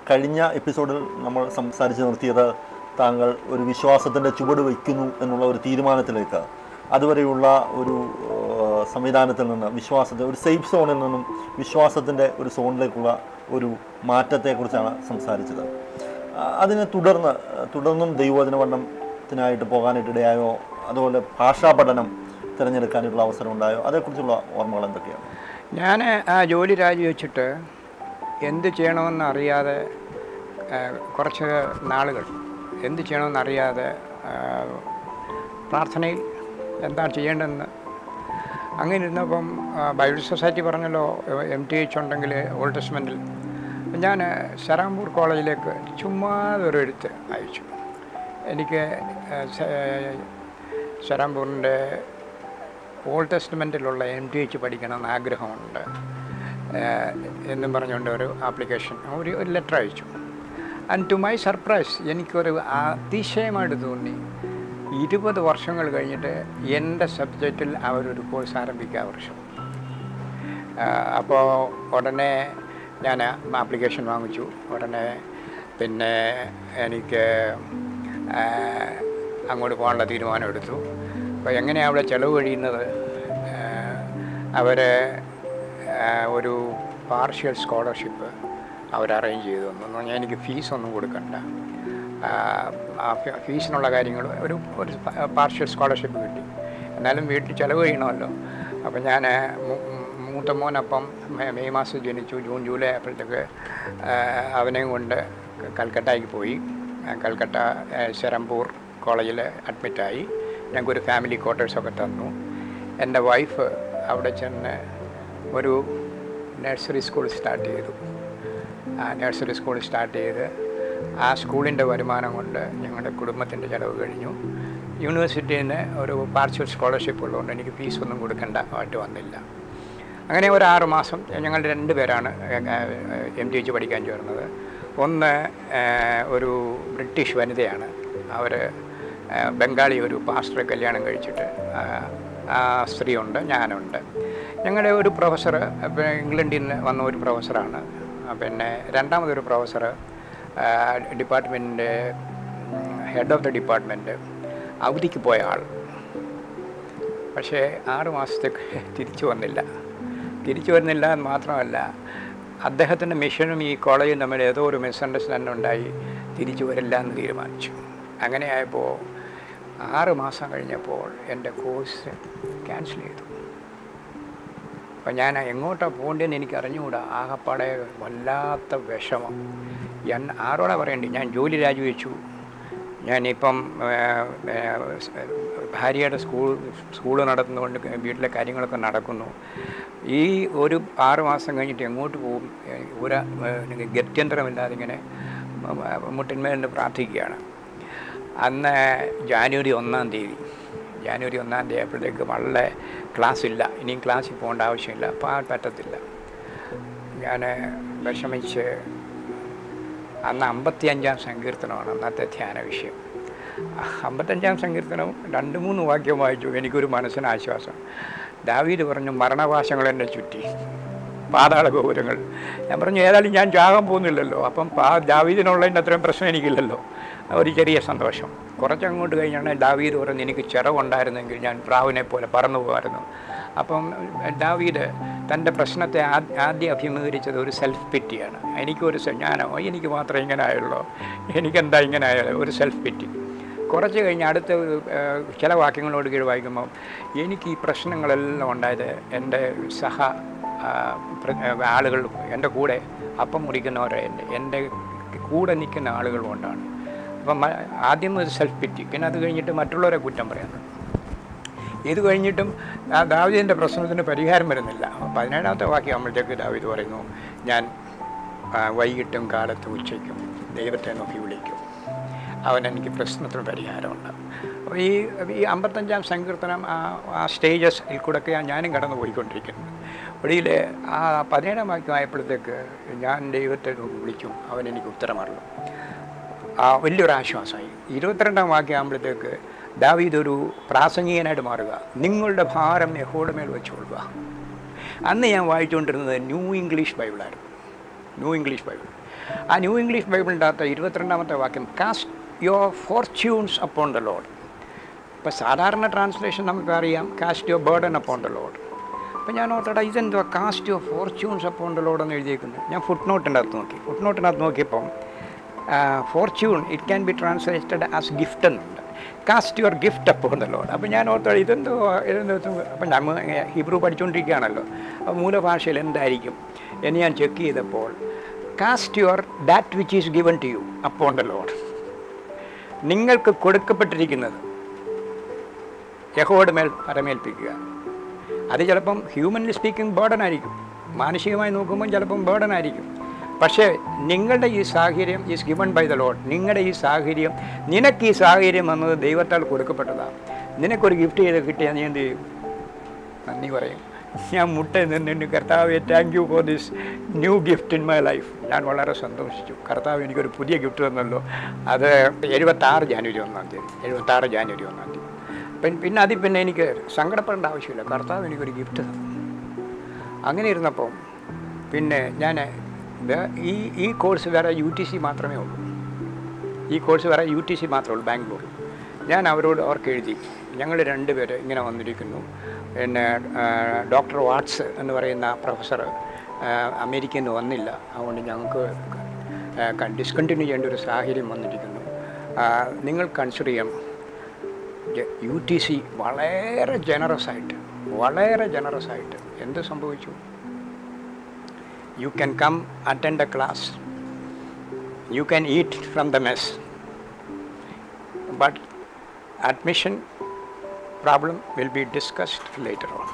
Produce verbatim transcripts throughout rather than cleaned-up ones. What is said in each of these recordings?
കഴിഞ്ഞ എപ്പിസോഡിൽ നമ്മൾ സംസാരിച്ച് നിർത്തിയത് താങ്കൾ ഒരു വിശ്വാസത്തിൻ്റെ ചുവട് വയ്ക്കുന്നു എന്നുള്ള ഒരു തീരുമാനത്തിലേക്ക്, അതുവരെയുള്ള ഒരു സംവിധാനത്തിൽ നിന്ന് വിശ്വാസത്തെ ഒരു സേഫ് സോണിൽ നിന്നും വിശ്വാസത്തിൻ്റെ ഒരു സോണിലേക്കുള്ള ഒരു മാറ്റത്തെക്കുറിച്ചാണ് സംസാരിച്ചത്. അതിനെ തുടർന്ന് തുടർന്നും ദൈവവചന പഠനത്തിനായിട്ട് പോകാനായിട്ടിടയായോ, അതുപോലെ ഭാഷാ പഠനം തിരഞ്ഞെടുക്കാനായിട്ടുള്ള അവസരം ഉണ്ടായോ? അതേക്കുറിച്ചുള്ള ഓർമ്മകൾ എന്തൊക്കെയാണ്? ഞാൻ ആ ജോലി രാജിവെച്ചിട്ട് എന്ത് ചെയ്യണമെന്ന് അറിയാതെ കുറച്ച് നാളുകൾ എന്ത് ചെയ്യണമെന്നറിയാതെ പ്രാർത്ഥനയിൽ എന്താണ് ചെയ്യേണ്ടതെന്ന് അങ്ങനെ ഇരുന്നപ്പം ബൈബിൾ സൊസൈറ്റി പറഞ്ഞല്ലോ എം ടി എച്ച് ഉണ്ടെങ്കിൽ ഓൾഡ് ടെസ്റ്റ്മെൻറ്റിൽ. ഞാൻ ശരാംപൂർ കോളേജിലേക്ക് ചുമ്മാതെ ഒരു എഴുത്ത് അയച്ചു. എനിക്ക് ശരാംപൂറിൻ്റെ ഓൾഡ് ടെസ്റ്റ്മെൻറ്റിലുള്ള എം ടി എച്ച് പഠിക്കണമെന്ന് ആഗ്രഹമുണ്ട് എന്നും പറഞ്ഞുകൊണ്ട് ഒരു ആപ്ലിക്കേഷൻ ഒരു ഒരു ലെറ്റർ അയച്ചു. ആൻഡ് ടു മൈ സർപ്രൈസ് എനിക്കൊരു അതിശയമായിട്ട് തോന്നി. ഇരുപത് വർഷങ്ങൾ കഴിഞ്ഞിട്ട് എൻ്റെ സബ്ജക്റ്റിൽ അവരൊരു കോഴ്സ് ആരംഭിക്കുക വർഷം. അപ്പോൾ ഉടനെ ഞാൻ ആപ്ലിക്കേഷൻ വാങ്ങിച്ചു. ഉടനെ പിന്നെ എനിക്ക് അങ്ങോട്ട് പോകാനുള്ള തീരുമാനം എടുത്തു. അപ്പോൾ എങ്ങനെയാണ് അവിടെ ചിലവ് കഴിയുന്നത്? അവർ ഒരു പാർഷ്യൽ സ്കോളർഷിപ്പ് അവർ അറേഞ്ച് ചെയ്തു തന്നു. ഞാൻ എനിക്ക് ഫീസൊന്നും കൊടുക്കണ്ട, ഫീസിനുള്ള കാര്യങ്ങൾ ഒരു ഒരു പാർഷ്യൽ സ്കോളർഷിപ്പ് കിട്ടി. എന്നാലും വീട്ടിൽ ചിലവ് ചെയ്യണമല്ലോ. അപ്പം ഞാൻ മൂത്ത മോനപ്പം മെയ് മാസം ജനിച്ചു. ജൂൺ ജൂലൈ ആയപ്പോഴത്തേക്ക് അവനെയും കൊണ്ട് കൽക്കട്ടയ്ക്ക് പോയി. കൽക്കട്ട ശരംപൂർ കോളേജിൽ അഡ്മിറ്റായി. ഞങ്ങൾക്കൊരു ഫാമിലി ക്വാർട്ടേഴ്സൊക്കെ തന്നു. എൻ്റെ വൈഫ് അവിടെ ചെന്ന് ഒരു നഴ്സറി സ്കൂൾ സ്റ്റാർട്ട് ചെയ്തു. ആ നഴ്സറി സ്കൂൾ സ്റ്റാർട്ട് ചെയ്ത് ആ സ്കൂളിൻ്റെ വരുമാനം കൊണ്ട് ഞങ്ങളുടെ കുടുംബത്തിൻ്റെ ചിലവ് കഴിഞ്ഞു. യൂണിവേഴ്സിറ്റിയിൽ നിന്ന് ഒരു പാർഷ്യൽ സ്കോളർഷിപ്പ് ഉള്ളതുകൊണ്ട് എനിക്ക് ഫീസൊന്നും കൊടുക്കേണ്ട ആയിട്ട് വന്നില്ല. അങ്ങനെ ഒരു ആറ് മാസം ഞങ്ങൾ രണ്ട് പേരാണ് എം ടി എച്ച് പഠിക്കാൻ ചേർന്നത്. ഒന്ന് ഒരു ബ്രിട്ടീഷ് വനിതയാണ്. അവർ ബംഗാളി ഒരു പാസ്റ്ററെ കല്യാണം കഴിച്ചിട്ട് ആ സ്ത്രീയുണ്ട്, ഞാനുണ്ട്. ഞങ്ങളുടെ ഒരു പ്രൊഫസർ ഇംഗ്ലണ്ടിൽ നിന്ന് വന്ന ഒരു പ്രൊഫസറാണ്. പിന്നെ രണ്ടാമതൊരു പ്രൊഫസർ ഡിപ്പാർട്ട്മെൻറ്റിൻ്റെ ഹെഡ് ഓഫ് ദ ഡിപ്പാർട്ട്മെൻറ്റ് അവധിക്ക് പോയ ആൾ. പക്ഷേ ആറ് മാസത്തേക്ക് തിരിച്ചു വന്നില്ല. തിരിച്ചു വരുന്നില്ല എന്ന് മാത്രമല്ല, അദ്ദേഹത്തിൻ്റെ മിഷനും ഈ കോളേജും തമ്മിൽ ഏതോ ഒരു മിസ്അണ്ടർസ്റ്റാൻഡിംഗ് ഉണ്ടായി തിരിച്ചു വരില്ല എന്ന് തീരുമാനിച്ചു. അങ്ങനെയായപ്പോൾ ആറ് മാസം കഴിഞ്ഞപ്പോൾ എൻ്റെ കോഴ്സ് ക്യാൻസൽ ചെയ്തു. അപ്പം ഞാൻ എങ്ങോട്ടാണ് പോകേണ്ടതെന്ന് എനിക്ക് അറിഞ്ഞുകൂടാ. ആകപ്പാടെ വല്ലാത്ത വിഷമം. ഞാൻ ആരോടാ പറയേണ്ടി? ഞാൻ ജോലി രാജിവെച്ചു. ഞാനിപ്പം ഭാര്യയുടെ സ്കൂൾ സ്കൂൾ നടത്തുന്നതുകൊണ്ട് വീട്ടിലെ കാര്യങ്ങളൊക്കെ നടക്കുന്നു. ഈ ഒരു ആറ് മാസം കഴിഞ്ഞിട്ട് എങ്ങോട്ട് പോകും? ഒരു ഗത്യന്തരമില്ലാതെ ഇങ്ങനെ മുട്ടിന്മേലിന് പ്രാർത്ഥിക്കുകയാണ്. അന്ന് ജാനുവരി ഒന്നാം തീയതി ജാനുവരി ഒന്നാം തീയതി ആയപ്പോഴത്തേക്ക് വളരെ ക്ലാസ്സില്ല. ഇനിയും ക്ലാസ്സിൽ പോകേണ്ട ആവശ്യമില്ല. അപ്പോൾ ആ പറ്റത്തില്ല. ഞാൻ വിഷമിച്ച് അന്ന് അമ്പത്തി അഞ്ചാം സങ്കീർത്തനമാണ് അന്നത്തെ ധ്യാന വിഷയം. അമ്പത്തഞ്ചാം സങ്കീർത്തനം രണ്ട് മൂന്ന് വാക്യം വായിച്ചു. എനിക്കൊരു മനസ്സിന് ആശ്വാസം. ദാവീദ് പറഞ്ഞു, മരണവാശങ്ങൾ എന്നെ ചുറ്റി, പാതാള ഗോപുരങ്ങൾ. ഞാൻ പറഞ്ഞു, ഏതായാലും ഞാൻ ചാകാൻ പോകുന്നില്ലല്ലോ. അപ്പം പാ ദാവീദിനുള്ളതിൻ്റെ അത്രയും പ്രശ്നം എനിക്കില്ലല്ലോ. ഒരു ചെറിയ സന്തോഷം. കുറച്ചങ്ങോട്ട് കഴിഞ്ഞാണ് ദാവീദ് പറഞ്ഞു, എനിക്ക് ചിറവുണ്ടായിരുന്നെങ്കിൽ ഞാൻ പ്രാവിനെ പോലെ പറന്നു പോകുമായിരുന്നു. അപ്പം ദാവീദ് തൻ്റെ പ്രശ്നത്തെ ആദ്യം അഭിമുഖീകരിച്ചത് ഒരു സെൽഫ് പിറ്റിയാണ്. എനിക്കൊരു ഞാനോ എനിക്ക് മാത്രമേ ഇങ്ങനെ ആയുള്ളൂ, എനിക്കെന്താ ഇങ്ങനെ ആയാലോ, ഒരു സെൽഫ് പിറ്റി. കുറച്ച് കഴിഞ്ഞ് അടുത്ത ചില വാക്യങ്ങളോട് കീഴ് വായിക്കുമ്പോൾ എനിക്ക് ഈ പ്രശ്നങ്ങളെല്ലാം ഉണ്ടായത് എൻ്റെ സഹ ആളുകൾ, എൻ്റെ കൂടെ അപ്പം മുറിക്കുന്നവരെ എൻ്റെ എൻ്റെ കൂടെ നിൽക്കുന്ന ആളുകൾ കൊണ്ടാണ്. അപ്പം ആദ്യം ഒരു സെൽഫ് പിറ്റി, പിന്നെ അത് കഴിഞ്ഞിട്ട് മറ്റുള്ളവരെ കുറ്റം പറയുന്നു. ഇത് കഴിഞ്ഞിട്ടും ആ ദാവീദിൻ്റെ പ്രശ്നത്തിന് പരിഹാരം വരുന്നില്ല. പതിനേഴാമത്തെ വാക്യം ആകുമ്പോഴത്തേക്ക് ദാവീദ് പറയുന്നു, ഞാൻ വൈകിട്ടും കാലത്തും ഉച്ചയ്ക്കും ദൈവത്തെ നോക്കി വിളിക്കും, അവൻ എനിക്ക് പ്രശ്നത്തിന് പരിഹാരമുണ്ട്. അപ്പോൾ ഈ ഈ അമ്പത്തഞ്ചാം സങ്കീർത്തനം ആ ആ സ്റ്റേജസിൽ കൂടെയൊക്കെയാണ് ഞാനും കടന്നു പോയിക്കൊണ്ടിരിക്കുന്നത്. ഒടുവിൽ ആ പതിനേഴാം വാക്യം ആയപ്പോഴത്തേക്ക് ഞാൻ ദൈവത്തെ നോക്കി വിളിക്കും, അവൻ എനിക്ക് ഉത്തരമറിയും. ആ വലിയൊരു ആശ്വാസമായി. ഇരുപത്തിരണ്ടാം വാക്യം ആകുമ്പോഴത്തേക്ക് ദാവീദ് ഒരു പ്രാസംഗികനായിട്ട് മാറുക. നിങ്ങളുടെ ഭാരം യഹോവയുടെ മേൽ വെച്ചുകൊള്ളുക. അന്ന് ഞാൻ വായിച്ചുകൊണ്ടിരുന്നത് ന്യൂ ഇംഗ്ലീഷ് ബൈബിളായിരുന്നു. New English Bible. ആ ന്യൂ ഇംഗ്ലീഷ് ബൈബിളിൻ്റെ അകത്ത് ഇരുപത്തിരണ്ടാമത്തെ വാക്യം, cast your fortunes upon the Lord. ഇപ്പോൾ സാധാരണ ട്രാൻസ്ലേഷൻ നമുക്കറിയാം cast your burden upon the Lord. അപ്പോൾ ഞാൻ ഓർത്തടാ ഇതെന്തുവാ cast your fortunes upon the Lord എന്ന് എഴുതിയിരിക്കുന്നു. ഞാൻ ഫുട് നോട്ടിൻ്റെ അകത്ത് നോക്കി. ഫുട് നോട്ടിൻ്റെ അകത്ത് നോക്കിയപ്പം fortune it can be translated as gift എന്നുണ്ട്. Cast your gift upon the Lord. അപ്പോൾ ഞാൻ ഓർത്തോ ഇതെന്തോ ഇതെന്തോ അപ്പം നമ്മൾ ഹീബ്രു പഠിച്ചുകൊണ്ടിരിക്കുകയാണല്ലോ, അപ്പോൾ മൂലഭാഷയിൽ എന്തായിരിക്കും എന്ന് ഞാൻ ചെക്ക് ചെയ്തപ്പോൾ cast your that which is given to you upon the Lord. നിങ്ങൾക്ക് കൊടുക്കപ്പെട്ടിരിക്കുന്നത് യഹോവയുടെ മേൽ പരമേൽപ്പിക്കുക. അത് ചിലപ്പം ഹ്യൂമൻലി സ്പീക്കിംഗ് ബേർഡൻ ആയിരിക്കും, മാനുഷികമായി നോക്കുമ്പം ചിലപ്പം ബേർഡൻ ആയിരിക്കും. പക്ഷേ നിങ്ങളുടെ ഈ സാഹചര്യം is given by the Lord. നിങ്ങളുടെ ഈ സാഹചര്യം, നിനക്ക് ഈ സാഹചര്യം വന്നത് ദൈവത്താൽ കൊടുക്കപ്പെട്ടതാണ്. നിനക്കൊരു ഗിഫ്റ്റ് ചെയ്ത് കിട്ടിയാൽ നീ എന്ത് ചെയ്യും? നന്ദി പറയും. ഞാൻ മുട്ട നിന്നിട്ട് കർത്താവെ thank you for this new gift in my life. ഞാൻ വളരെ സന്തോഷിച്ചു. കർത്താവ് എനിക്കൊരു പുതിയ ഗിഫ്റ്റ് തന്നല്ലോ. അത് എഴുപത്താറ് ജാനുവരി ഒന്നാം തീയതി എഴുപത്താറ് ജാനുവരി ഒന്നാം തീയതി പിന്നെ പിന്നെ അതിൽ പിന്നെ എനിക്ക് സങ്കടപ്പെടേണ്ട ആവശ്യമില്ല. കർത്താവ് എനിക്കൊരു ഗിഫ്റ്റ് തന്നു. അങ്ങനെ ഇരുന്നപ്പം പിന്നെ ഞാൻ ഈ ഈ കോഴ്സ് വേറെ യു ടി സി മാത്രമേ ഉള്ളൂ. ഈ കോഴ്സ് വേറെ യു ടി സി മാത്രമേ ഉള്ളൂ ബാംഗ്ലൂർ. ഞാൻ അവരോട് അവർക്ക് എഴുതി, ഞങ്ങൾ രണ്ട് പേര് ഇങ്ങനെ വന്നിരിക്കുന്നു. പിന്നെ ഡോക്ടർ വാട്സ് എന്ന് പറയുന്ന പ്രൊഫസർ അമേരിക്കയിൽ നിന്ന് വന്നില്ല, അതുകൊണ്ട് ഞങ്ങൾക്ക് ഡിസ്കണ്ടിന്യൂ ചെയ്യേണ്ട ഒരു സാഹചര്യം വന്നിരിക്കുന്നു. നിങ്ങൾ കൺസിഡർ ചെയ്യണം. യു ടി സി വളരെ ജനറസായിട്ട് വളരെ ജനറസായിട്ട് എന്ത് സംഭവിച്ചു? You can come attend a class, you can eat from the mess, but admission problem will be discussed later on.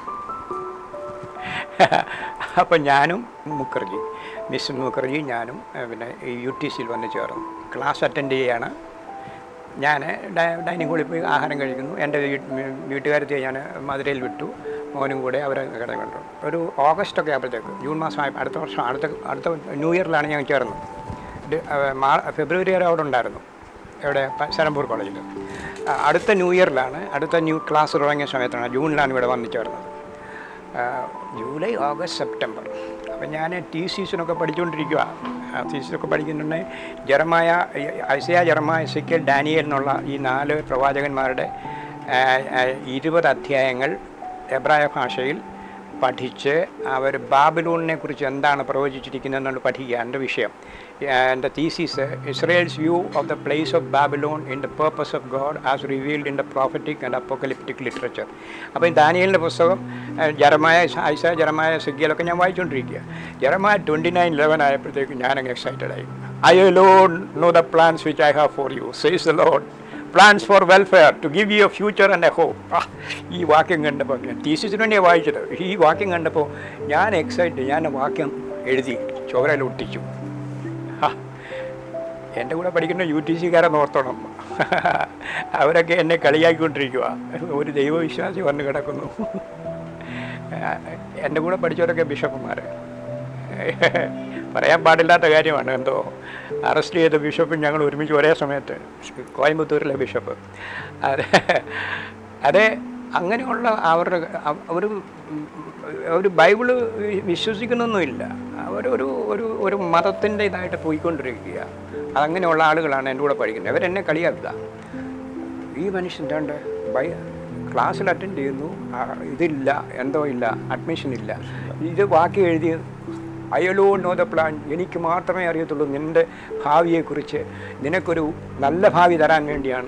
അപ്പോൾ ഞാനും മുഖർജി മിസ് മുഖർജി ഞാനും പിന്നെ യു ടി സിയിൽ വന്ന് ചേർന്നു. ക്ലാസ് അറ്റൻഡ് ചെയ്യാണ്. ഞാൻ ഡൈനിങ് ഹാളിൽ പോയി ആഹാരം കഴിക്കുന്നു. എൻ്റെ വീട്ടുകാരത്തെ ഞാൻ മധുരയിൽ വിട്ടു. മോനും കൂടെ അവരെ കിടന്നു. ഒരു ഓഗസ്റ്റൊക്കെ ആയപ്പോഴത്തേക്ക്, ജൂൺ മാസമായ അടുത്ത വർഷം അടുത്ത അടുത്ത ന്യൂ ഇയറിലാണ് ഞാൻ ചേർന്നത്. ഫെബ്രുവരി വരെ അവിടെ ഉണ്ടായിരുന്നു, എവിടെ സരംപൂർ കോളേജിൽ. അടുത്ത ന്യൂ ഇയറിലാണ്, അടുത്ത ന്യൂ ക്ലാസ് തുടങ്ങിയ സമയത്താണ്, ജൂണിലാണ് ഇവിടെ വന്നു ചേർന്നത്. July August September. അപ്പം ഞാൻ ടി സീസിനൊക്കെ പഠിച്ചുകൊണ്ടിരിക്കുക. തീസിസൊക്കെ പഠിക്കുന്നുണ്ടെങ്കിൽ Jeremiah Isaiah Jeremiah Ezekiel Daniel എന്നുള്ള ഈ നാല് പ്രവാചകന്മാരുടെ ഇരുപത് അധ്യായങ്ങൾ എബ്രായ ഭാഷയിൽ പഠിച്ച് അവർ ബാബിലോണിനെ കുറിച്ച് എന്താണ് പ്രവചിച്ചിരിക്കുന്നതെന്നുള്ളത് പഠിക്കുക. എൻ്റെ വിഷയം, എൻ്റെ thesis Israel's view of the place of Babylon in the purpose of God as revealed in the prophetic and apocalyptic literature. അപ്പോൾ ഈ ദാനിയേലിൻ്റെ പുസ്തകം ജെറമായ ഐസയ ജെറമായ എസെക്കിയേലൊക്കെ ഞാൻ വായിച്ചുകൊണ്ടിരിക്കുക. ജെറമായ ട്വൻറ്റി നയൻ ലെവൻ ആയപ്പോഴത്തേക്കും ഞാനങ്ങ് എക്സൈറ്റഡ് ആയി. I alone know the plans which I have for you, says the Lord. Plans for welfare, to give you a future and a hope. ഈ വാക്യം കണ്ടപ്പോൾ ഞാൻ തീസിസിന് വേണ്ടിയാണ് വായിച്ചത്. ഈ വാക്യം കണ്ടപ്പോൾ ഞാൻ എക്സൈറ്റ് ഞാൻ വാക്യം എഴുതി ചോരയിൽ ഒട്ടിച്ചു. എൻ്റെ കൂടെ പഠിക്കുന്ന യു ടി സിക്കാരെ നോർത്തോണം, അവരൊക്കെ എന്നെ കളിയാക്കിക്കൊണ്ടിരിക്കുക. ഒരു ദൈവവിശ്വാസി വന്ന് കിടക്കുന്നു. എൻ്റെ കൂടെ പഠിച്ചവരൊക്കെ ബിഷപ്പുമാർ. പറയാൻ പാടില്ലാത്ത കാര്യമാണ്. എന്തോ അറസ്റ്റ് ചെയ്ത ബിഷപ്പും ഞങ്ങൾ ഒരുമിച്ച് ഒരേ സമയത്ത്, കോയമ്പത്തൂരിലെ ബിഷപ്പ്. അതെ അതെ അങ്ങനെയുള്ള അവരുടെ ഒരു ഒരു ബൈബിള് വിശ്വസിക്കുന്നൊന്നുമില്ല. അവരൊരു ഒരു ഒരു മതത്തിൻ്റെ ഇതായിട്ട് പോയിക്കൊണ്ടിരിക്കുക. അതങ്ങനെയുള്ള ആളുകളാണ് എൻ്റെ കൂടെ പഠിക്കുന്നത്. അവരെന്നെ കളിയാക്കുക. ഈ മനുഷ്യൻ എന്താണ്ട് ബൈ ക്ലാസ്സിൽ അറ്റൻഡ് ചെയ്യുന്നു, ഇതില്ല എന്തോ ഇല്ല, അഡ്മിഷൻ ഇല്ല, ഇത് ബാക്കി എഴുതി I alone know the plan. എനിക്ക് മാത്രമേ അറിയത്തുള്ളൂ നിൻ്റെ ഭാവിയെക്കുറിച്ച്, നിനക്കൊരു നല്ല ഭാവി തരാൻ വേണ്ടിയാണ്.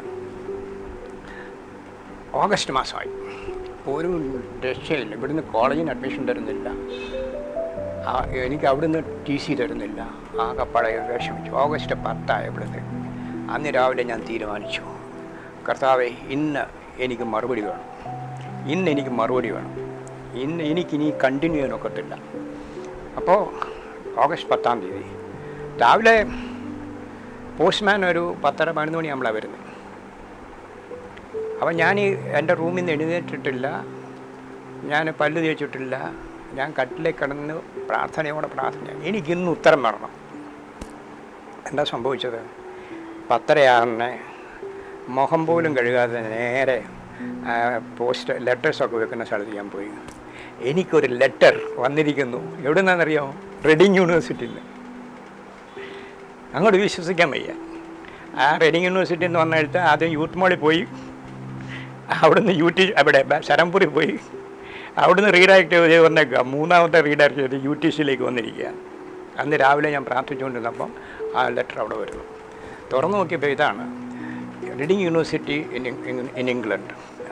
ഓഗസ്റ്റ് മാസമായി, ഒരു രക്ഷയില്ല. ഇവിടുന്ന് കോളേജിന് അഡ്മിഷൻ തരുന്നില്ല, എനിക്ക് അവിടുന്ന് ടി സി തരുന്നില്ല. ആകെ പഴയ വിഷമിച്ചു. ഓഗസ്റ്റ് പത്തായപ്പോഴത്തെ അന്ന് രാവിലെ ഞാൻ തീരുമാനിച്ചു, കർത്താവേ ഇന്ന് എനിക്ക് മറുപടി വേണം, ഇന്ന് എനിക്ക് മറുപടി വേണം, ഇന്ന് എനിക്കിനി കണ്ടിന്യൂ ചെയ്യാൻ ഒക്കത്തില്ല. അപ്പോൾ ഓഗസ്റ്റ് പത്താം തീയതി രാവിലെ പോസ്റ്റ്മാൻ ഒരു പത്തര പതിനൊന്ന് മണിയാകുമ്പോഴാണ് വരുന്നത്. അപ്പം ഞാൻ ഈ എൻ്റെ റൂമിൽ നിന്ന് എഴുന്നേറ്റിട്ടില്ല, ഞാൻ പല്ല് തേച്ചിട്ടില്ല, ഞാൻ കട്ടിലേക്ക് കിടന്ന് പ്രാർത്ഥനയോടെ പ്രാർത്ഥന, എനിക്കിന്ന് ഉത്തരം വരണം. എന്താ സംഭവിച്ചത്? പത്തരയാകുന്ന മുഖം പോലും കഴുകാതെ നേരെ പോസ്റ്റ് ലെറ്റേഴ്സൊക്കെ വെക്കുന്ന സ്ഥലത്ത് ഞാൻ പോയി. എനിക്കൊരു ലെറ്റർ വന്നിരിക്കുന്നു. എവിടെ നിന്നാണെന്നറിയാമോ? റീഡിങ് യൂണിവേഴ്സിറ്റിയിൽ നിന്ന്. അങ്ങോട്ട് വിശ്വസിക്കാൻ വയ്യ. ആ റെഡിങ് യൂണിവേഴ്സിറ്റിയിൽ നിന്ന് വന്നെടുത്ത് ആദ്യം യൂത്ത് മോളിൽ പോയി, അവിടുന്ന് യു ടി അവിടെ ശരംപൂരിൽ പോയി, അവിടുന്ന് റീഡയറക്റ്റ് ചെയ്ത് വന്നേക്കുക. മൂന്നാമത്തെ റീഡയറക്റ്റ് ചെയ്ത് യു ടി സിയിലേക്ക് വന്നിരിക്കുക. അന്ന് രാവിലെ ഞാൻ പ്രാർത്ഥിച്ചുകൊണ്ടിരുന്നപ്പം ആ ലെറ്റർ അവിടെ വരുന്നു. തുറന്നു നോക്കിയപ്പോൾ ഇതാണ് Reading University in in England.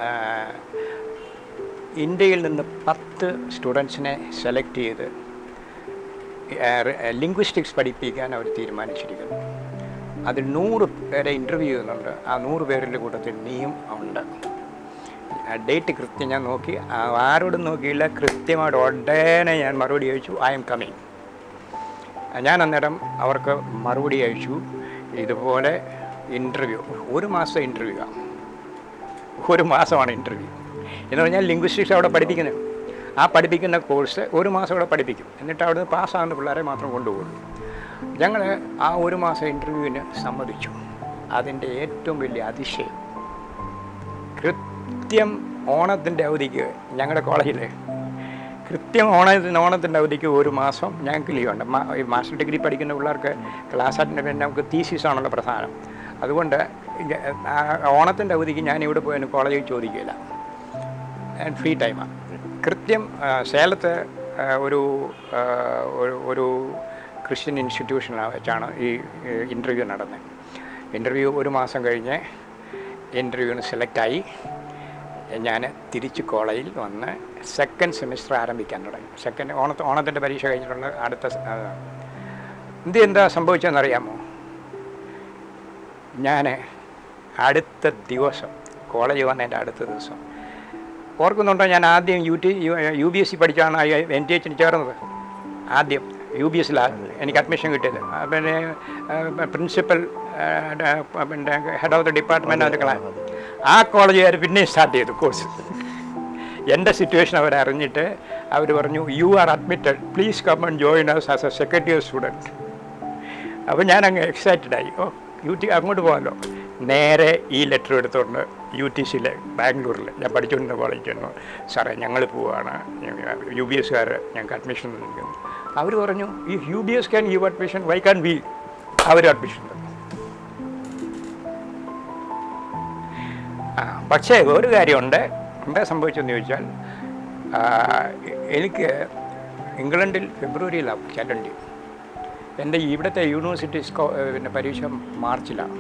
ഇന്ത്യയിൽ നിന്ന് പത്ത് സ്റ്റുഡൻസിനെ സെലക്ട് ചെയ്ത് ലിംഗ്വിസ്റ്റിക്സ് പഠിപ്പിക്കാൻ അവർ തീരുമാനിച്ചിരിക്കുന്നു. അതിൽ നൂറ് പേരെ ഇൻ്റർവ്യൂ ചെയ്യുന്നുണ്ട്. ആ നൂറ് പേരുടെ കൂട്ടത്തിൽ നീയും ഉണ്ട്. ഡേറ്റ് കൃത്യം ഞാൻ നോക്കി, ആരോടും നോക്കിയില്ല, കൃത്യമായിട്ട് ഉടനെ ഞാൻ മറുപടി അയച്ചു, ഐ എം കമ്മിങ്. ഞാൻ അന്നേരം അവർക്ക് മറുപടി അയച്ചു, ഇതുപോലെ ഇൻ്റർവ്യൂ, ഒരു മാസം ഇൻ്റർവ്യൂ ആണ്, ഒരു മാസമാണ് ഇൻ്റർവ്യൂ എന്ന് പറഞ്ഞാൽ ലിംഗ്വിസ്റ്റിക്സ് അവിടെ പഠിപ്പിക്കുന്നത്. ആ പഠിപ്പിക്കുന്ന കോഴ്സ് ഒരു മാസം അവിടെ പഠിപ്പിക്കും. എന്നിട്ട് അവിടുന്ന് പാസ്സാകുന്ന പിള്ളേരെ മാത്രം കൊണ്ടുപോകും. ഞങ്ങൾ ആ ഒരു മാസം ഇൻ്റർവ്യൂവിന് സമ്മതിച്ചു. അതിൻ്റെ ഏറ്റവും വലിയ അതിശയം, കൃത്യം ഓണത്തിൻ്റെ അവധിക്ക് ഞങ്ങളുടെ കോളേജിൽ കൃത്യം ഓണത്തിന് ഓണത്തിൻ്റെ അവധിക്ക് ഒരു മാസം ഞങ്ങൾക്ക് ലീവുണ്ട്. മാസ്റ്റർ ഡിഗ്രി പഠിക്കുന്ന പിള്ളേർക്ക് ക്ലാസ് അറ്റൻഡ് പിന്നെ നമുക്ക് തീസിസാണല്ലോ പ്രധാനം. അതുകൊണ്ട് ഓണത്തിൻ്റെ അവധിക്ക് ഞാൻ ഇവിടെ പോയി കോളേജിൽ ചോദിക്കില്ല, ഫ്രീ ടൈമാണ്. കൃത്യം സേലത്ത് ഒരു ഒരു ക്രിസ്ത്യൻ ഇൻസ്റ്റിറ്റ്യൂഷനിൽ വെച്ചാണ് ഈ ഇൻ്റർവ്യൂ നടന്നത്. ഇൻ്റർവ്യൂ ഒരു മാസം കഴിഞ്ഞ് ഇൻ്റർവ്യൂവിന് സെലക്റ്റായി. ഞാൻ തിരിച്ച് കോളേജിൽ വന്ന് സെക്കൻഡ് സെമിസ്റ്റർ ആരംഭിക്കാൻ തുടങ്ങി. സെക്കൻഡ് ഓണ ഓണത്തിൻ്റെ പരീക്ഷ കഴിഞ്ഞിട്ടുള്ള അടുത്ത ഇത് എന്താ സംഭവിച്ചതെന്നറിയാമോ? ഞാൻ അടുത്ത ദിവസം കോളേജ് വന്നതിൻ്റെ അടുത്ത ദിവസം ഓർക്കുന്നുണ്ടോ, ഞാൻ ആദ്യം U T U B S C പഠിച്ചാണ് എൻ ടി എച്ചിന് ചേർന്നത്. ആദ്യം യു ബി എസിലാണ് എനിക്ക് അഡ്മിഷൻ കിട്ടിയത്. പിന്നെ പ്രിൻസിപ്പൽ പിന്നെ ഹെഡ് ഓഫ് ദ ഡിപ്പാർട്ട്മെൻറ്റ് അതിൻ്റെ ആ കോളേജുകാർ പിന്നെയും സ്റ്റാർട്ട് ചെയ്തു കോഴ്സ്. എൻ്റെ സിറ്റുവേഷൻ അവർ അറിഞ്ഞിട്ട് അവർ പറഞ്ഞു, you are admitted, please come and join us as a second year student. അപ്പോൾ ഞാൻ അങ്ങ് എക്സൈറ്റഡ് ആയി. ഓ യു ടി അങ്ങോട്ട് പോകാമല്ലോ. നേരെ ഈ ലെറ്റർ എടുത്തുകൊണ്ട് യു ടി സിയിലെ ബാംഗ്ലൂരിൽ ഞാൻ പഠിച്ചുകൊണ്ടിരുന്ന കോളേജിൽ ചെന്നു. സാറേ ഞങ്ങൾ പോവുകയാണ്, യു ബി എസ്സുകാർ ഞങ്ങൾക്ക് അഡ്മിഷൻ നൽകുന്നു. അവർ പറഞ്ഞു, ഈ U B S can give admission, why can we? അവർ അഡ്മിഷൻ തന്നു. ആ പക്ഷേ ഒരു കാര്യമുണ്ട്. എന്താ സംഭവിച്ചതെന്ന് ചോദിച്ചാൽ, എനിക്ക് ഇംഗ്ലണ്ടിൽ ഫെബ്രുവരിയിലാണ് ചെല്ലേണ്ടി. എൻ്റെ ഇവിടുത്തെ യൂണിവേഴ്സിറ്റി സ്കോ പിന്നെ പരീക്ഷ മാർച്ചിലാണ്.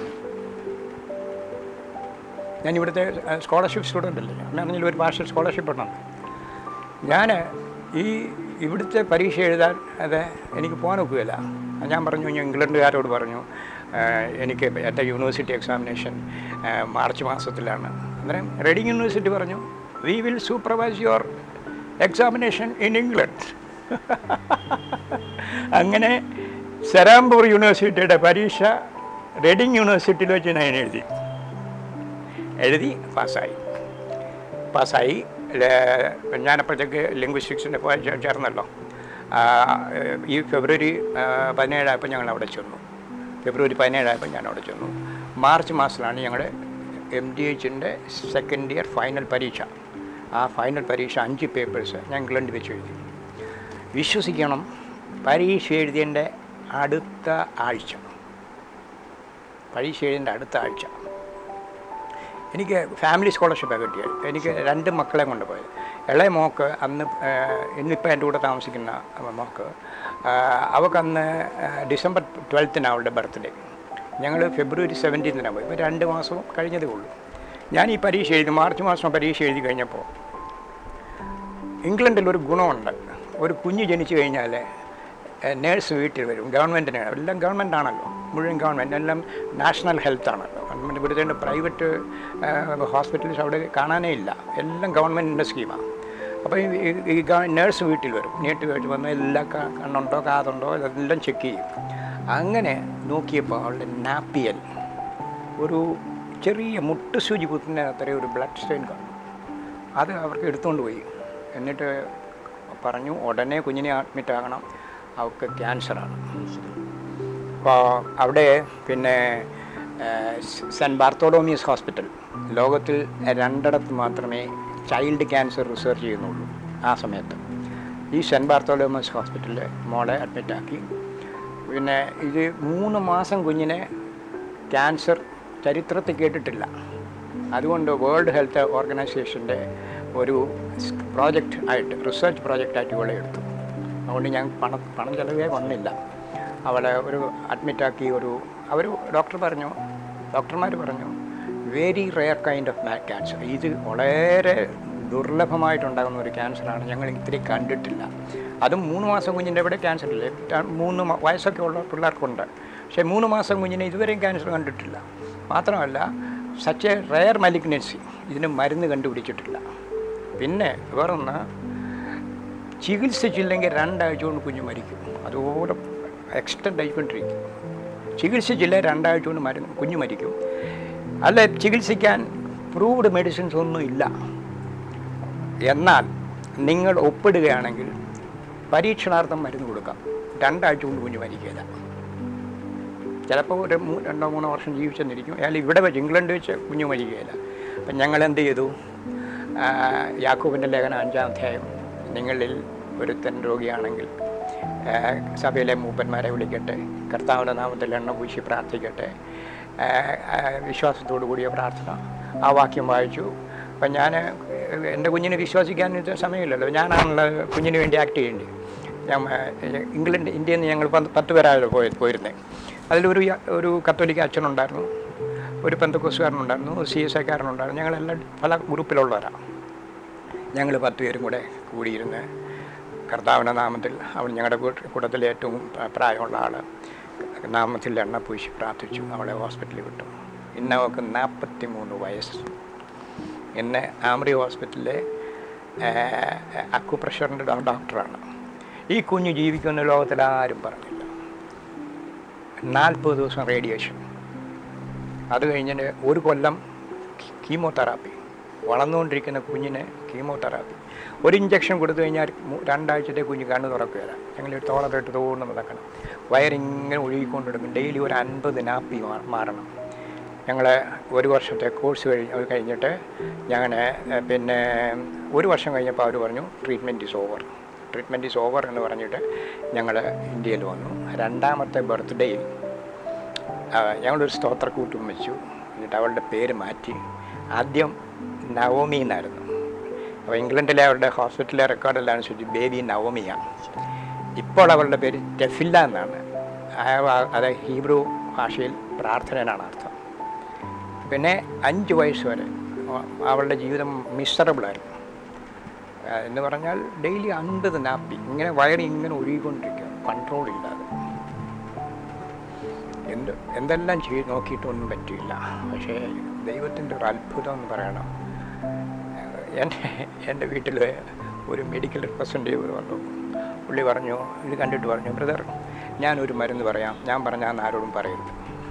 ഞാൻ ഇവിടുത്തെ സ്കോളർഷിപ്പ് സ്റ്റുഡൻ്റ് അല്ലേ, ഞാൻ ഒരു പാർഷ്യൽ സ്കോളർഷിപ്പ് ഉണ്ടോ. ഞാൻ ഈ ഇവിടുത്തെ പരീക്ഷ എഴുതാൻ അത് എനിക്ക് പോകാൻ ഒക്കുകയില്ല. ഞാൻ പറഞ്ഞു, ഞാൻ ഇംഗ്ലണ്ടുകാരോട് പറഞ്ഞു, എനിക്ക് എൻ്റെ യൂണിവേഴ്സിറ്റി എക്സാമിനേഷൻ മാർച്ച് മാസത്തിലാണ്. അന്നേരം റീഡിങ് യൂണിവേഴ്സിറ്റി പറഞ്ഞു, we will supervise your examination in England. അങ്ങനെ സെരാംപൂർ യൂണിവേഴ്സിറ്റിയുടെ പരീക്ഷ റീഡിങ് യൂണിവേഴ്സിറ്റിയിൽ വെച്ച് ഞാൻ എഴുതി എഴുതി പാസ്സായി പാസ്സായി ഞാനപ്പോഴത്തേക്ക് ലിംഗ്വിസ്റ്റിക്സിൻ്റെ ചേർന്നല്ലോ. ഈ ഫെബ്രുവരി പതിനേഴായപ്പോൾ ഞങ്ങൾ അവിടെ ചെന്നു. ഫെബ്രുവരി പതിനേഴായപ്പോൾ ഞാൻ അവിടെ ചെന്നു. മാർച്ച് മാസത്തിലാണ് ഞങ്ങളുടെ എം ഡി എച്ചിൻ്റെ സെക്കൻഡ് ഇയർ ഫൈനൽ പരീക്ഷ. ആ ഫൈനൽ പരീക്ഷ അഞ്ച് പേപ്പേഴ്സ് ഞാൻ ഇംഗ്ലണ്ടിൽ വെച്ച് എഴുതി. വിശ്വസിക്കണം, പരീക്ഷ എഴുതിയതിൻ്റെ അടുത്ത ആഴ്ച പരീക്ഷ എഴുതിൻ്റെ അടുത്ത ആഴ്ച എനിക്ക് ഫാമിലി സ്കോളർഷിപ്പാണ് കിട്ടിയത്. എനിക്ക് രണ്ട് മക്കളെ കൊണ്ടുപോയത്. ഇളയ മോക്ക് അന്ന് ഇന്നിപ്പോൾ എൻ്റെ കൂടെ താമസിക്കുന്ന മോക്ക് അവൾക്കന്ന് ഡിസംബർ ട്വൽത്തിനാണ് അവളുടെ ബർത്ത്ഡേ. ഞങ്ങൾ ഫെബ്രുവരി സെവൻറ്റീൻത്തിനാണ് പോയി. ഇപ്പോൾ രണ്ട് മാസവും കഴിഞ്ഞതേ ഉള്ളൂ. ഞാൻ ഈ പരീക്ഷ എഴുതി മാർച്ച് മാസം പരീക്ഷ എഴുതി കഴിഞ്ഞപ്പോൾ ഇംഗ്ലണ്ടിൽ ഒരു ഗുണമുണ്ട്. ഒരു കുഞ്ഞ് ജനിച്ചു കഴിഞ്ഞാൽ നേഴ്സ് വീട്ടിൽ വരും. ഗവൺമെൻറ്റിനാണ്, എല്ലാം ഗവൺമെൻറ് ആണല്ലോ, മുഴുവൻ ഗവൺമെൻറ്, എല്ലാം നാഷണൽ ഹെൽത്ത് ആണല്ലോ. ഗവൺമെൻറ് ഇവിടുത്തെ പ്രൈവറ്റ് ഹോസ്പിറ്റൽസ് അവിടെ കാണാനേ ഇല്ല, എല്ലാം ഗവൺമെൻറ്റിൻ്റെ സ്കീമാണ്. അപ്പോൾ ഈ നേഴ്സ് വീട്ടിൽ വരും. നീട്ടി വീട്ടിൽ വന്ന് എല്ലാം കണ്ണുണ്ടോ കാതുണ്ടോ ഇതെല്ലാം ചെക്ക് ചെയ്യും. അങ്ങനെ നോക്കിയപ്പോൾ അവളുടെ നാപ്പിയൽ ഒരു ചെറിയ മുട്ടുസൂചി കുത്തുന്ന അത്രയും ഒരു ബ്ലഡ് സ്റ്റെയിൻ കാണും. അത് അവർക്ക് എടുത്തുകൊണ്ട് പോയി. എന്നിട്ട് പറഞ്ഞു, ഉടനെ കുഞ്ഞിനെ അഡ്മിറ്റ് ആകണം, അവൾക്ക് ക്യാൻസറാണ്. അപ്പോൾ അവിടെ പിന്നെ സെൻറ്റ് ബാർത്തോളോമിയസ് ഹോസ്പിറ്റൽ ലോകത്തിൽ രണ്ടിടത്ത് മാത്രമേ ചൈൽഡ് ക്യാൻസർ റിസർച്ച് ചെയ്യുന്നുള്ളൂ. ആ സമയത്ത് ഈ സെൻറ്റ് ബാർത്തോളോമിയസ് ഹോസ്പിറ്റലിൽ മോളെ അഡ്മിറ്റാക്കി. പിന്നെ ഇത് മൂന്ന് മാസം കുഞ്ഞിനെ ക്യാൻസർ ചരിത്രത്തിൽ കേട്ടിട്ടില്ല. അതുകൊണ്ട് വേൾഡ് ഹെൽത്ത് ഓർഗനൈസേഷൻ്റെ ഒരു പ്രോജക്റ്റ് ആയിട്ട് റിസർച്ച് പ്രോജക്റ്റായിട്ട് ഇവളെ എടുത്തു. അതുകൊണ്ട് ഞാൻ പണം പണം ചിലവേ വന്നില്ല. അവളെ ഒരു അഡ്മിറ്റാക്കി ഒരു അവർ ഡോക്ടർ പറഞ്ഞു ഡോക്ടർമാർ പറഞ്ഞു very rare kind of cancer, ഇത് വളരെ ദുർലഭമായിട്ടുണ്ടാകുന്ന ഒരു ക്യാൻസറാണ്, ഞങ്ങൾ ഇത്തിരി കണ്ടിട്ടില്ല. അതും മൂന്ന് മാസം കുഞ്ഞിൻ്റെ ഇവിടെ ക്യാൻസർ ഇല്ലേ, മൂന്ന് വയസ്സൊക്കെ ഉള്ള പിള്ളേർക്കുണ്ട്. പക്ഷേ മൂന്ന് മാസം കുഞ്ഞിനെ ഇതുവരെയും ക്യാൻസർ കണ്ടിട്ടില്ല. മാത്രമല്ല സച്ച് എ റെയർ മലിഗ്നൻസി, ഇതിന് മരുന്ന് കണ്ടുപിടിച്ചിട്ടില്ല. പിന്നെ വേറൊന്ന്, ചികിത്സിച്ചില്ലെങ്കിൽ രണ്ടാഴ്ച കൊണ്ട് കുഞ്ഞ് മരിക്കും. അതുപോലെ എക്സ്റ്റെൻഡ് ആയിക്കൊണ്ടിരിക്കും. ചികിത്സിച്ചില്ല രണ്ടാഴ്ച കൊണ്ട് മരുന്ന് കുഞ്ഞ് മരിക്കും. അല്ല, ചികിത്സിക്കാൻ പ്രൂവ്ഡ് മെഡിസിൻസ് ഒന്നും ഇല്ല. എന്നാൽ നിങ്ങൾ ഒപ്പിടുകയാണെങ്കിൽ പരീക്ഷണാർത്ഥം മരുന്ന് കൊടുക്കാം. രണ്ടാഴ്ച കൊണ്ട് കുഞ്ഞ് മരിക്കില്ല. ചിലപ്പോൾ ഒരു മൂ രണ്ടോ മൂന്നോ വർഷം ജീവിച്ചെന്നിരിക്കും. അയാൾ ഇവിടെ വെച്ച് ഇംഗ്ലണ്ട് വെച്ച് കുഞ്ഞു മരിക്കുകയില്ല. അപ്പം ഞങ്ങൾ എന്ത് ചെയ്തു? യാക്കോബിൻ്റെ ലേഖനം അഞ്ചാം അധ്യായം, നിങ്ങളിൽ ഒരുത്തൻ രോഗിയാണെങ്കിൽ സഭയിലെ മൂപ്പന്മാരെ വിളിക്കട്ടെ, കർത്താവിൻ്റെ നാമത്തിൽ എണ്ണ പൂശി പ്രാർത്ഥിക്കട്ടെ, വിശ്വാസത്തോടു കൂടിയ പ്രാർത്ഥന. ആ വാക്യം വായിച്ചു. അപ്പം ഞാൻ എൻ്റെ കുഞ്ഞിനെ വിശ്വസിക്കാൻ സമയമില്ലല്ലോ, ഞാനാണല്ലോ കുഞ്ഞിന് വേണ്ടി ആക്ട് ചെയ്യേണ്ടി. ഞാൻ ഇംഗ്ലണ്ട് ഇന്ത്യയിൽ നിന്ന് ഞങ്ങൾ പത്ത് പേരായല്ലോ പോയി പോയിരുന്നത്. അതിലൊരു ഒരു കത്തോലിക്ക അച്ഛനുണ്ടായിരുന്നു, ഒരു പെന്തക്കോസ്തുകാരനുണ്ടായിരുന്നു, സി എസ് ഐക്കാരനുണ്ടായിരുന്നു. ഞങ്ങളെല്ലാം പല ഗ്രൂപ്പിലുള്ളവരാണ്. ഞങ്ങൾ പത്ത് പേരും കൂടെ കൂടിയിരുന്ന് കർത്താവിൻ്റെ നാമത്തിൽ, അവൾ ഞങ്ങളുടെ കൂട്ടത്തിലെ ഏറ്റവും പ്രായമുള്ള ആൾ, നാമത്തിൽ എണ്ണ പൂശി പ്രാർത്ഥിച്ചു. അവളെ ഹോസ്പിറ്റലിൽ വിട്ടു. ഇന്ന് അവൾക്ക് നാൽപ്പത്തി മൂന്ന് വയസ്സ്. ഇന്ന് ആമറി ഹോസ്പിറ്റലിലെ അക്യുപ്രഷറിൻ്റെ ഡോക്ടറാണ്. ഈ കുഞ്ഞ് ജീവിക്കുന്ന ലോകത്തിൽ ആരും പറഞ്ഞില്ല. നാൽപ്പത് ദിവസം റേഡിയേഷൻ, അത് കഴിഞ്ഞിട്ട് ഒരു കൊല്ലം കീമോതെറാപ്പി, വളർന്നുകൊണ്ടിരിക്കുന്ന കുഞ്ഞിന് കീമോതെറാപ്പി. ഒരു ഇഞ്ചക്ഷൻ കൊടുത്തു കഴിഞ്ഞാൽ രണ്ടാഴ്ചത്തെ കുഞ്ഞ് കണ്ണ് തുറക്കുകയില്ല. ഞങ്ങൾ തോളത്തിട്ട് തോന്നുന്നു നടക്കണം. വയറിങ്ങനെ ഒഴുകിക്കൊണ്ടിരിക്കും. ഡെയിലി ഒരു അൻപത് നാപ്പി മാറണം. ഞങ്ങൾ ഒരു വർഷത്തെ കോഴ്സ് കഴിഞ്ഞ് കഴിഞ്ഞിട്ട് ഞങ്ങൾ പിന്നെ ഒരു വർഷം കഴിഞ്ഞപ്പോൾ അവർ പറഞ്ഞു treatment is over, treatment is over എന്ന് പറഞ്ഞിട്ട് ഞങ്ങൾ ഇന്ത്യയിൽ വന്നു. രണ്ടാമത്തെ ബർത്ത്ഡേയിൽ ഞങ്ങളൊരു സ്തോത്രക്കൂട്ടും വെച്ചു. എന്നിട്ട് അവളുടെ പേര് മാറ്റി. ആദ്യം നവോമി എന്നായിരുന്നു. അപ്പോൾ ഇംഗ്ലണ്ടിലെ അവരുടെ ഹോസ്പിറ്റലിലെ റെക്കോർഡെല്ലാം അനുസരിച്ച് ബേബി നവോമിയാണ്. ഇപ്പോൾ അവളുടെ പേര് ടെഫില്ല എന്നാണ്. അത് ഹീബ്രു ഭാഷയിൽ പ്രാർത്ഥന എന്നാണ് അർത്ഥം. പിന്നെ അഞ്ച് വയസ്സ് വരെ അവളുടെ ജീവിതം മിസറബിളായിരുന്നു. എന്ന് പറഞ്ഞാൽ ഡെയിലി അൻപത് നാപ്പി, ഇങ്ങനെ വയറി ഇങ്ങനെ ഒഴുകിക്കൊണ്ടിരിക്കുക, കൺട്രോളില്ലാതെ. എന്ത് എന്തെല്ലാം ചെയ്ത് നോക്കിയിട്ടൊന്നും പറ്റില്ല. പക്ഷേ ദൈവത്തിൻ്റെ ഒരു അത്ഭുതം എന്ന് പറയണം. എൻ്റെ എൻ്റെ വീട്ടിൽ ഒരു മെഡിക്കൽ റെപ്രസെൻറ്റേറ്റീവ് വന്നു. പുള്ളി പറഞ്ഞു, ഇത് കണ്ടിട്ട് പറഞ്ഞു, ബ്രദർ ഞാനൊരു മരുന്ന് പറയാം, ഞാൻ പറഞ്ഞാൽ ആരോടും പറയരുത്.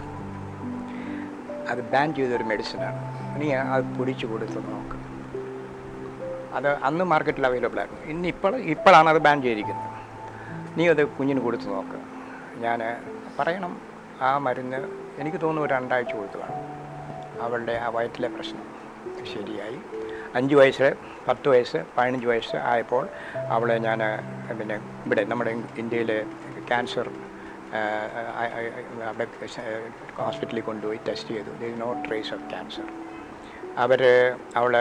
അത് ബാൻ ചെയ്തൊരു മെഡിസിനാണ്, നീ അത് പൊടിച്ച് കൊടുത്ത് നോക്ക്. അത് അന്ന് മാർക്കറ്റിൽ അവൈലബിൾ ആയിരുന്നു. ഇന്ന് ഇപ്പോൾ ഇപ്പോഴാണ് അത് ബാൻ ചെയ്തിരിക്കുന്നത്. നീ അത് കുഞ്ഞിന് കൊടുത്ത് നോക്ക്. ഞാൻ പറയണം, ആ മരുന്ന് എനിക്ക് തോന്നുന്നു ഒരു രണ്ടാഴ്ച കൊടുത്തു കാണും. അവളുടെ ആ വയറ്റിലെ പ്രശ്നം ശരിയായി. അഞ്ച് വയസ്സ്, പത്ത് വയസ്സ്, പതിനഞ്ച് വയസ്സ് ആയപ്പോൾ അവളെ ഞാൻ പിന്നെ ഇവിടെ നമ്മുടെ ഇന്ത്യയിലെ ക്യാൻസർ അവിടെ ഹോസ്പിറ്റലിൽ കൊണ്ടുപോയി ടെസ്റ്റ് ചെയ്തു. There is no trace of cancer. അവർ അവൾ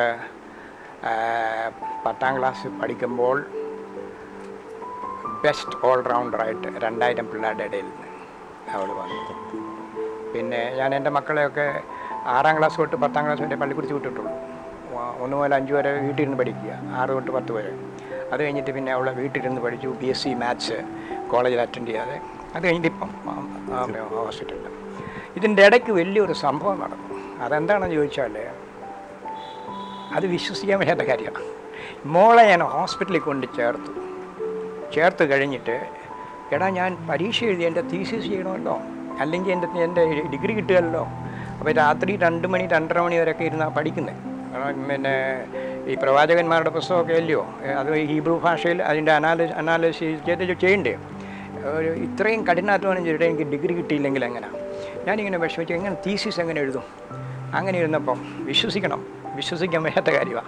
പത്താം ക്ലാസ് പഠിക്കുമ്പോൾ ബെസ്റ്റ് ഓൾറൗണ്ടറായിട്ട് രണ്ടായിരം പിള്ളേരുടെ ഇടയിൽ അവൾ വന്നു. പിന്നെ ഞാൻ എൻ്റെ മക്കളെയൊക്കെ ആറാം ക്ലാസ് തൊട്ട് പത്താം ക്ലാസ് വരെ പള്ളിക്കുടിച്ച് വിട്ടിട്ടുള്ളൂ. ഒന്ന് മുതൽ അഞ്ച് വരെ വീട്ടിലിരുന്ന് പഠിക്കുക, ആറ് തൊട്ട് പത്ത് വരെ. അത് കഴിഞ്ഞിട്ട് പിന്നെ അവളെ വീട്ടിലിരുന്ന് പഠിച്ചു. ബി എസ് സി മാത്സ് കോളേജിൽ അറ്റൻഡ് ചെയ്യാതെ. അത് കഴിഞ്ഞിട്ട് ഇപ്പം ഹോസ്പിറ്റലിൽ. ഇതിൻ്റെ ഇടയ്ക്ക് വലിയൊരു സംഭവം നടന്നു. അതെന്താണെന്ന് ചോദിച്ചാൽ അത് വിശ്വസിക്കാൻ വയ്യാത്ത കാര്യമാണ്. മോളെ ഞാൻ ഹോസ്പിറ്റലിൽ കൊണ്ട് ചേർത്തു. ചേർത്ത് കഴിഞ്ഞിട്ട്, എടാ ഞാൻ പരീക്ഷ എഴുതി എൻ്റെ തീസിസ് ചെയ്യണമല്ലോ, അല്ലെങ്കിൽ എൻ്റെ എൻ്റെ ഡിഗ്രി കിട്ടുകയല്ലോ. അപ്പോൾ രാത്രി രണ്ട് മണി രണ്ടര മണി വരെയൊക്കെ ഇരുന്നാണ് പഠിക്കുന്നത്. പിന്നെ ഈ പ്രവാചകന്മാരുടെ പുസ്തകമൊക്കെ അല്ലയോ, അത് ഹീബ്രു ഭാഷയിൽ അതിൻ്റെ അനാലിസ് അനാലിസിസ് ചെയ്ത് ചെയ്യണ്ടേ. ഒരു ഇത്രയും കഠിനാധ്വാനം ചെയ്തിട്ട് എനിക്ക് ഡിഗ്രി കിട്ടിയില്ലെങ്കിൽ എങ്ങനെയാണ്? ഞാനിങ്ങനെ വിഷമിച്ചു, എങ്ങനെ തീസിസ് എങ്ങനെ എഴുതും? അങ്ങനെ ഇരുന്നപ്പം വിശ്വസിക്കണം, വിശ്വസിക്കാൻ വയ്യാത്ത കാര്യമാണ്.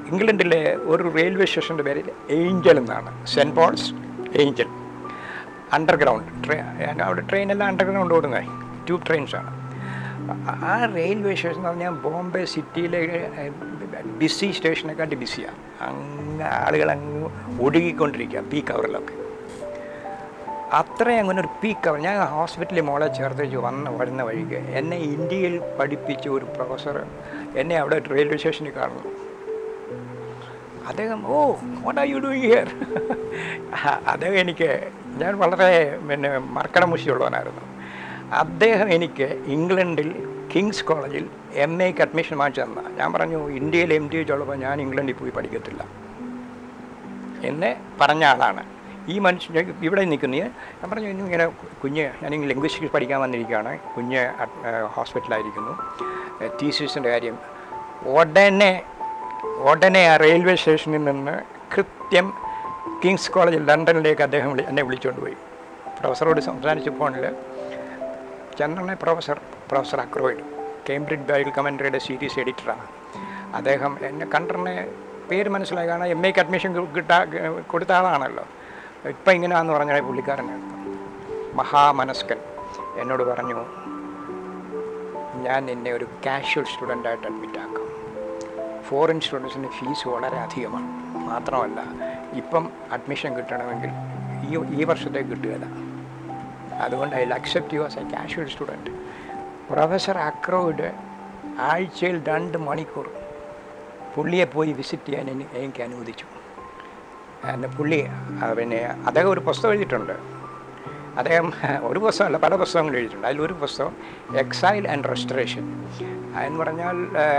ഇംഗ്ലണ്ടിലെ ഒരു റെയിൽവേ സ്റ്റേഷൻ്റെ പേര് ഏഞ്ചൽ എന്നാണ്, saint Paul's Angel. Underground train, അവിടെ ട്രെയിനെല്ലാം അണ്ടർഗ്രൗണ്ട് ഓടുന്നത്, ട്യൂബ് ട്രെയിൻസാണ്. ആ റെയിൽവേ സ്റ്റേഷൻ എന്ന് പറഞ്ഞാൽ ബോംബെ സിറ്റിയിലെ ബിസി സ്റ്റേഷനെക്കാട്ടി ബിസിയാണ്. അങ്ങ് ആളുകൾ അങ്ങ് ഒഴുകിക്കൊണ്ടിരിക്കുക പീക്ക് അവറിലൊക്കെ. അത്രയും അങ്ങനെ ഒരു പീക്ക് അവർ. ഞാൻ ഹോസ്പിറ്റലിൽ മോളെ ചേർത്ത് വന്ന് വരുന്ന വഴിക്ക് എന്നെ ഇന്ത്യയിൽ പഠിപ്പിച്ച ഒരു പ്രൊഫസർ എന്നെ അവിടെ റെയിൽവേ സ്റ്റേഷനിൽ കാണുന്നു. അദ്ദേഹം oh what are you doing here. അദ്ദേഹം എനിക്ക്, ഞാൻ വളരെ പിന്നെ മർക്കടമുഷിയുള്ളവനായിരുന്നു. അദ്ദേഹം എനിക്ക് ഇംഗ്ലണ്ടിൽ കിങ്സ് കോളേജിൽ എം എക്ക് അഡ്മിഷൻ വാങ്ങിച്ചു തന്ന. ഞാൻ പറഞ്ഞു ഇന്ത്യയിൽ എം ഡി വെച്ചുള്ളപ്പോൾ ഞാൻ ഇംഗ്ലണ്ടിൽ പോയി പഠിക്കത്തില്ല എന്നെ പറഞ്ഞ ആളാണ് ഈ മനുഷ്യൻ. ഇവിടെ നിൽക്കുന്നു. ഞാൻ പറഞ്ഞു ഇന്നും ഇങ്ങനെ കുഞ്ഞ്, ഞാനിങ്ങനെ ലിംഗ്വിസ്റ്റിക്സ് പഠിക്കാൻ വന്നിരിക്കുകയാണ്, കുഞ്ഞ് ഹോസ്പിറ്റലായിരിക്കുന്നു, തീസിസിൻ്റെ കാര്യം. ഉടനെ ഉടനെ ആ റെയിൽവേ സ്റ്റേഷനിൽ നിന്ന് കൃത്യം കിങ്സ് കോളേജിൽ ലണ്ടനിലേക്ക് അദ്ദേഹം വിളി എന്നെ വിളിച്ചുകൊണ്ട് പോയി. പ്രൊഫസറോട് സംസാരിച്ച ഫോണിൽ ചന്ദ്രനെ professor professor Ackroyd, Cambridge Bible കമൻട്രിയുടെ സീരീസ് എഡിറ്ററാണ് അദ്ദേഹം. എന്നെ കണ്ടറിനെ പേര് മനസ്സിലായി, കാരണം എം എക്ക് അഡ്മിഷൻ കിട്ടാ കൊടുത്ത ആളാണല്ലോ. ഇപ്പം ഇങ്ങനെയാണെന്ന് പറഞ്ഞാൽ പുള്ളിക്കാരനാണ് മഹാമനസ്കൻ. എന്നോട് പറഞ്ഞു, ഞാൻ നിന്നെ ഒരു കാഷ്വൽ സ്റ്റുഡൻ്റായിട്ട് അഡ്മിറ്റ് ആക്കാം. ഫോറിൻ സ്റ്റുഡൻസിന് ഫീസ് വളരെ അധികമാണ്. മാത്രമല്ല ഇപ്പം അഡ്മിഷൻ കിട്ടണമെങ്കിൽ ഈ ഈ വർഷത്തേക്ക് കിട്ടുകയില്ല. അതുകൊണ്ട് I will accept you as a casual student. Professor Ackroyd ആഴ്ചയിൽ രണ്ട് മണിക്കൂർ പുള്ളിയെ പോയി വിസിറ്റ് ചെയ്യാൻ എനിക്ക് അനുവദിച്ചു. എൻ്റെ പുള്ളി പിന്നെ അദ്ദേഹം ഒരു പുസ്തകം എഴുതിയിട്ടുണ്ട്. അദ്ദേഹം ഒരു പുസ്തകമല്ല പല പുസ്തകങ്ങൾ എഴുതിയിട്ടുണ്ട്. അതിലൊരു പുസ്തകം എക്സൈൽ ആൻഡ് റെസ്റ്റോറേഷൻ എന്ന് പറഞ്ഞാൽ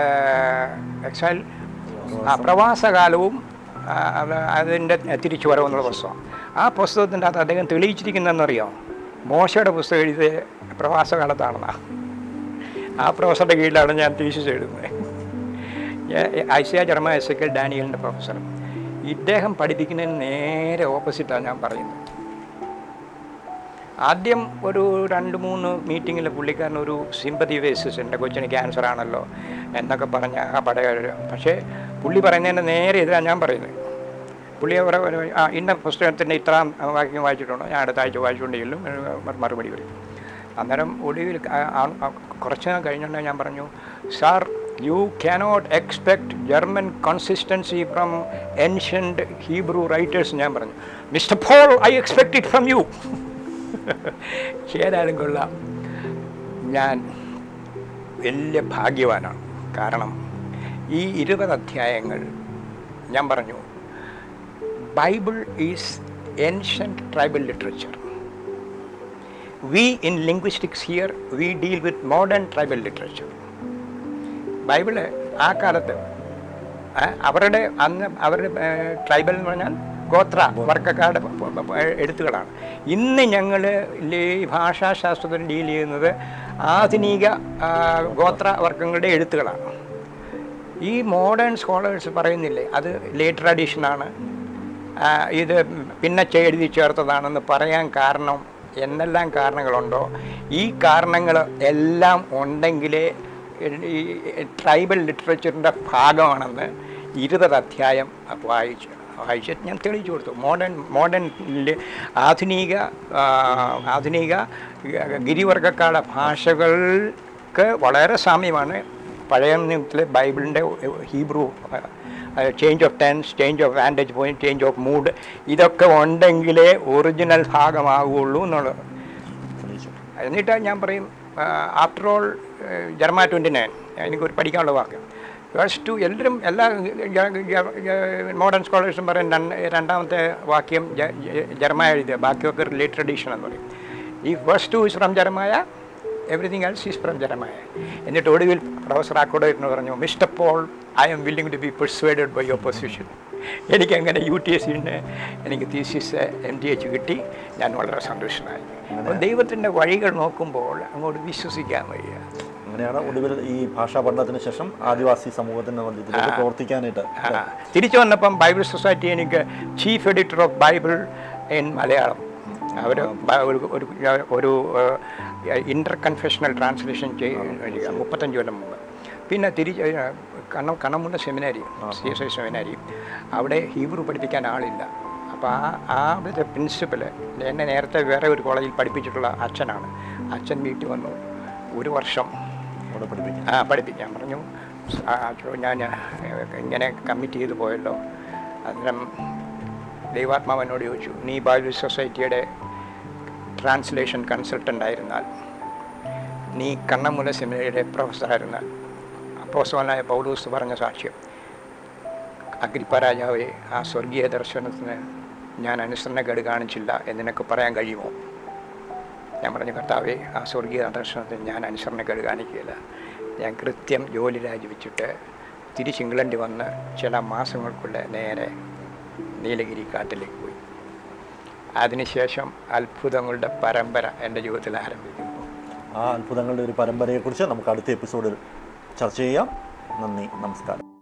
എക്സൈൽ ആ പ്രവാസകാലവും അതിൻ്റെ തിരിച്ചു വരവെന്നുള്ള പുസ്തകം. ആ പുസ്തകത്തിൻ്റെ അകത്ത് അദ്ദേഹം തെളിയിച്ചിരിക്കുന്നതെന്നറിയോ, മോശയുടെ പുസ്തകം എഴുതിയ പ്രവാസകാലത്താണെന്നാണ്. ആ പ്രൊഫസറുടെ കീഴിലാണ് ഞാൻ തീസിസ് എഴുതുന്നത്. ഐസിയ ജർമ്മ എസ് എ ഡാനിയലിൻ്റെ പ്രൊഫസർ. ഇദ്ദേഹം പഠിപ്പിക്കുന്നതിന് നേരെ ഓപ്പോസിറ്റാണ് ഞാൻ പറയുന്നത്. ആദ്യം ഒരു രണ്ട് മൂന്ന് മീറ്റിങ്ങിൽ പുള്ളിക്കാരൻ ഒരു സിമ്പതി ബേസിസ്, എൻ്റെ കൊച്ചിന് ക്യാൻസർ ആണല്ലോ എന്നൊക്കെ പറഞ്ഞ ആ പടയ. പക്ഷേ പുള്ളി പറയുന്നതിൻ്റെ നേരെ എതിരാണ് ഞാൻ പറയുന്നത്. പുള്ളിയെ ആ ഇന്ന പുസ്തകത്തിൻ്റെ ഇത്ര വാക്യം വായിച്ചിട്ടുണ്ടോ, ഞാൻ അടുത്ത ആഴ്ച വായിച്ചുകൊണ്ടെങ്കിലും മറുപടി വരും. അന്നേരം ഒടുവിൽ കുറച്ച് നാൾ കഴിഞ്ഞുകൊണ്ട് ഞാൻ പറഞ്ഞു, sir you cannot expect German consistency from ancient Hebrew writers. ഞാൻ പറഞ്ഞു, mister Paul I expect it from you. ഏതായാലും കൊള്ളാം, ഞാൻ വലിയ ഭാഗ്യവാനാണ്. കാരണം ഈ ഇരുപത് അധ്യായങ്ങൾ ഞാൻ പറഞ്ഞു, Bible is ancient tribal literature. We in linguistics here we deal with modern tribal literature. Bible ആ കാലത്ത് അവരുടെ അന്ന് അവരുടെ ട്രൈബൽ എന്ന് പറഞ്ഞാൽ ഗോത്ര വർഗ്ഗക്കാരുടെ എഴുത്തുകളാണ്. ഇന്ന് ഞങ്ങൾ ഈ ഭാഷാശാസ്ത്രത്തിൽ ഡീൽ ചെയ്യുന്നത് ആധുനിക ഗോത്ര വർഗ്ഗങ്ങളുടെ എഴുത്തുകളാണ്. ഈ മോഡേൺ സ്കോളേഴ്സ് പറയുന്നില്ലേ അത് ലേറ്റ് ട്രഡീഷനാണ്, ഇത് പിന്നെ എഴുതി ചേർത്തതാണെന്ന് പറയാൻ കാരണം എന്നെല്ലാം കാരണങ്ങളുണ്ടോ, ഈ കാരണങ്ങൾ എല്ലാം ഉണ്ടെങ്കിലേ ഈ ട്രൈബൽ ലിറ്ററേച്ചറിൻ്റെ ഭാഗമാണെന്ന് ഇരുപത് അധ്യായം വായിച്ചു വായിച്ച് ഞാൻ തെളിയിച്ചു കൊടുത്തു. മോഡേൺ മോഡേൺ ആധുനിക ആധുനിക ഗിരിവർഗ്ഗക്കാരുടെ ഭാഷകൾക്ക് വളരെ സാമ്യമാണ് പഴയ നിയമത്തിലെ ബൈബിളിൻ്റെ Hebrew. Change of tense, change of vantage point, change of mood, ഇതൊക്കെ ഉണ്ടെങ്കിലേ ഒറിജിനൽ ഭാഗമാകുള്ളൂ എന്നുള്ളത്. എന്നിട്ട് ഞാൻ പറയും, after all Jeremiah twenty nine എനിക്കൊരു പഠിക്കാനുള്ള വാക്ക് വേഴ്സ് ടു എല്ലാവരും എല്ലാ മോഡേൺ സ്കോളേഴ്സും പറയും രണ്ടാമത്തെ വാക്യം ജർമ്മ എഴുതിയ, ബാക്കിയൊക്കെ ലേറ്റ് ട്രഡീഷൻ എന്ന് പറയും. ഈ verse two is from Jeremiah, everything else is from Jeremiah. എന്നിട്ട് ഒടുവിൽ പ്രൊഫസർ ആക്കോഡേറ്റിന് പറഞ്ഞു, mister Paul I'm willing to be persuaded by your position. എനിക്കങ്ങനെ യു ടി എസ് സിന് എനിക്ക് തീസിസ് എം ഡി എച്ച് കിട്ടി. ഞാൻ വളരെ സന്തോഷനായി. അപ്പോൾ ദൈവത്തിൻ്റെ വഴികൾ നോക്കുമ്പോൾ അങ്ങോട്ട് വിശ്വസിക്കാൻ വയ്യ. അങ്ങനെയാണ് ഒടുവിൽ ഈ ഭാഷാ പഠനത്തിന് ശേഷം ആദിവാസി സമൂഹത്തിൻ്റെ മധ്യത്തിലേക്ക് പ്രവർത്തിക്കാനായിട്ട് തിരിച്ചു വന്നപ്പം ബൈബിൾ സൊസൈറ്റി എനിക്ക് chief editor of Bible in Malayalam, അവർ ഒരു ഒരു ഇൻ്റർ കൺഫെഷണൽ ട്രാൻസ്ലേഷൻ ചെയ്യുക മുപ്പത്തഞ്ച് കൊല്ലം മുമ്പ്. പിന്നെ തിരിച്ച് കണ്ണ കണ്ണമുണ്ട seminary, C S I seminary, അവിടെ ഹീബ്രു പഠിപ്പിക്കാൻ ആളില്ല. അപ്പോൾ ആ ആ ഒരു പ്രിൻസിപ്പൽ എന്നെ നേരത്തെ വേറെ ഒരു കോളേജിൽ പഠിപ്പിച്ചിട്ടുള്ള അച്ഛനാണ്. അച്ഛൻ വീട്ടിൽ വന്നു ഒരു വർഷം ആ പഠിപ്പിക്കാൻ പറഞ്ഞു. ഞാൻ ഇങ്ങനെ കമ്മിറ്റ് ചെയ്ത് പോയല്ലോ. അന്നേരം ദൈവാത്മാവനോട് ചോദിച്ചു, നീ ബൈബിൾ സൊസൈറ്റിയുടെ ട്രാൻസ്ലേഷൻ കൺസൾട്ടൻ്റ് ആയിരുന്നാൽ, നീ കണ്ണമുല സെമിനാരിയുടെ പ്രൊഫസറായിരുന്നാൽ, അപ്പോസ്തലനായ പൗലോസ് പറഞ്ഞ സാക്ഷ്യം, അഗ്രിപ്പ രാജാവേ, ആ സ്വർഗീയ ദർശനത്തിന് ഞാൻ അനുസരണക്കേട് കാണിച്ചില്ല എന്ന് പറയാൻ കഴിയുമോ? ഞാൻ പറഞ്ഞു, കർത്താവേ, ആ സ്വർഗീയ ദർശനത്തിന് ഞാൻ അനുസരണക്കേട് കാണിക്കുകയില്ല. ഞാൻ കൃത്യം ജോലി രാജിവെച്ചിട്ട് തിരിച്ച് ഇംഗ്ലണ്ടിൽ വന്ന് ചില മാസങ്ങൾക്കുള്ള നേരെ നീലഗിരി കാട്ടിലേക്ക് പോയി. അതിനുശേഷം അത്ഭുതങ്ങളുടെ പരമ്പര എൻ്റെ ജീവിതത്തിൽ ആരംഭിക്കുന്നു. ആ അത്ഭുതങ്ങളുടെ ഒരു പരമ്പരയെക്കുറിച്ച് നമുക്ക് അടുത്ത എപ്പിസോഡിൽ ചർച്ച ചെയ്യാം. നന്ദി, നമസ്കാരം.